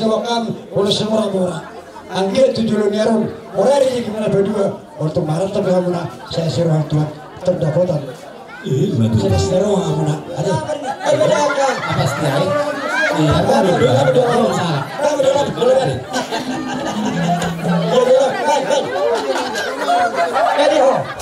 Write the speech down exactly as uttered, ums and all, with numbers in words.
wakam oleh semua orang. Angger tujuh nyaron orang ini gimana berdua untuk marah tapi kamu nak saya suruh orang tua terdakotan. Ih, betul. Saya suruh kamu nak. Ada. Ada apa? Apa sih? Iya, apa berdua? Berdua salah. Berdua berdua. Berdua. Berdua. Berdua.